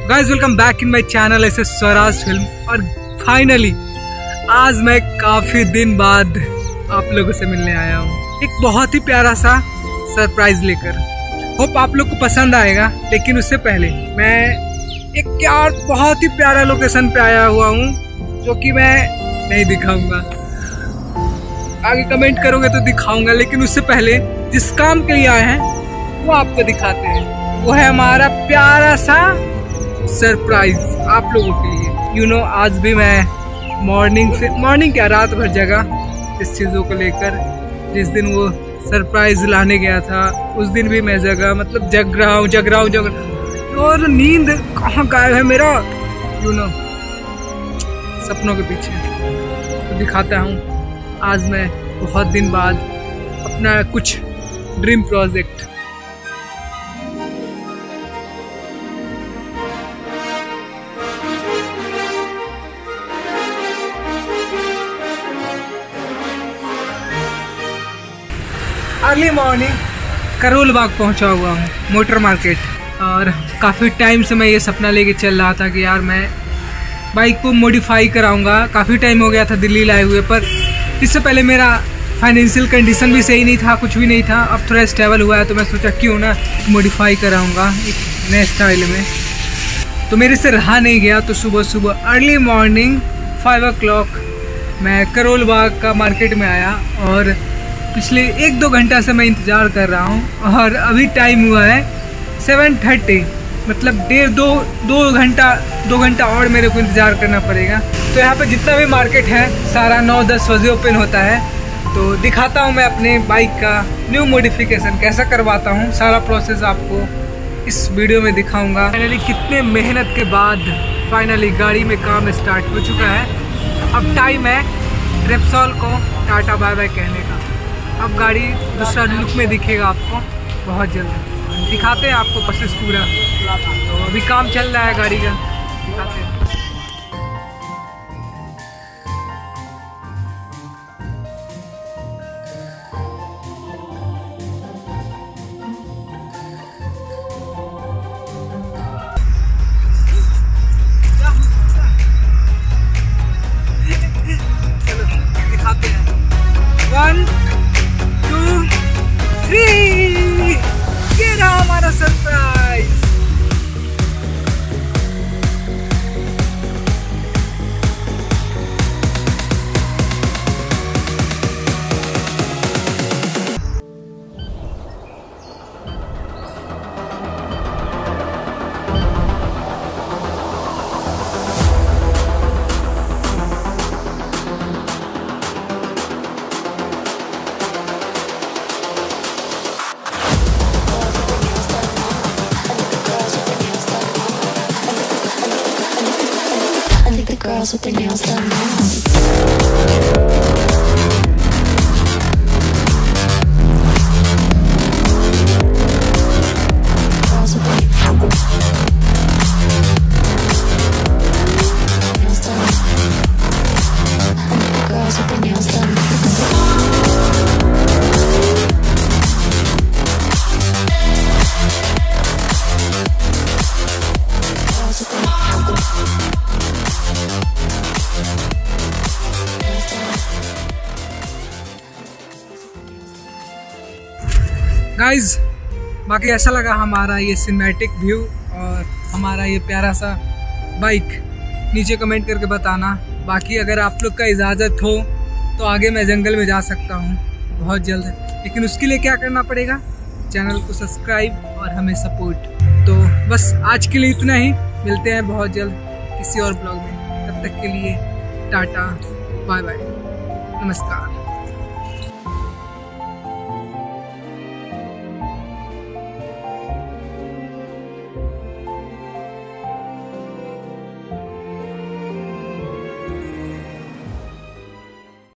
Guys welcome back in my channel ऐसे Swaraj film. और finally आज मैं काफी दिन बाद आप लोगों से मिलने आया हूँ एक बहुत ही प्यारा सा सरप्राइज लेकर। होप आप लोग को पसंद आएगा, लेकिन उससे पहले मैं एक बहुत ही प्यारा लोकेशन पे आया हुआ हूँ जो कि मैं नहीं दिखाऊंगा, आगे कमेंट करोगे तो दिखाऊंगा। लेकिन उससे पहले जिस काम के लिए आए हैं वो आपको दिखाते हैं। वो है हमारा प्यारा सा सरप्राइज आप लोगों के लिए। आज भी मैं मॉर्निंग क्या रात भर जगा इस चीज़ों को लेकर। जिस दिन वो सरप्राइज लाने गया था उस दिन भी मैं मतलब जग रहा हूँ और नींद कहाँ गायब है मेरा सपनों के पीछे। तो दिखाता हूँ आज मैं बहुत दिन बाद अपना कुछ dream project. Early morning Karol Bagh पहुंचा हुआ हूँ, मोटर मार्केट। और काफ़ी टाइम से मैं ये सपना लेके चल रहा था कि यार मैं बाइक को मॉडिफाई कराऊंगा। काफ़ी टाइम हो गया था दिल्ली लाए हुए, पर इससे पहले मेरा फाइनेंशियल कंडीशन भी सही नहीं था, कुछ भी नहीं था। अब थोड़ा स्टेबल हुआ है तो मैं सोचा क्यों ना मॉडिफाई कराऊंगा एक नए स्टाइल में। तो मेरे से रहा नहीं गया, तो सुबह अर्ली मॉर्निंग 5 o'clock मैं करोल बाग का मार्केट में आया। और पिछले 1-2 घंटा से मैं इंतज़ार कर रहा हूँ और अभी टाइम हुआ है 7:30, मतलब 2 घंटा और मेरे को इंतज़ार करना पड़ेगा। तो यहाँ पे जितना भी मार्केट है सारा 9-10 बजे ओपन होता है। तो दिखाता हूँ मैं अपने बाइक का न्यू मॉडिफिकेशन कैसा करवाता हूँ, सारा प्रोसेस आपको इस वीडियो में दिखाऊँगा। फाइनली कितने मेहनत के बाद फाइनली गाड़ी में काम स्टार्ट हो चुका है। अब टाइम है रेप्सोल को टाटा बाय बाय कहने का। अब गाड़ी दूसरा लुक में दिखेगा आपको बहुत जल्द। दिखाते हैं आपको प्रोसेस पूरा। तो अभी काम चल रहा है गाड़ी का, दिखाते हैं। चलो दिखाते हैं। 1 2 3 ये रहा हमारा surprise. Girls with their nails done now. Guys बाकी ऐसा लगा हमारा ये सिनेमैटिक व्यू और हमारा ये प्यारा सा बाइक, नीचे कमेंट करके बताना। बाकी अगर आप लोग का इजाज़त हो तो आगे मैं जंगल में जा सकता हूँ बहुत जल्द, लेकिन उसके लिए क्या करना पड़ेगा, चैनल को सब्सक्राइब और हमें सपोर्ट। तो बस आज के लिए इतना ही, मिलते हैं बहुत जल्द किसी और ब्लॉग में। तब तक के लिए टाटा बाय बाय, नमस्कार।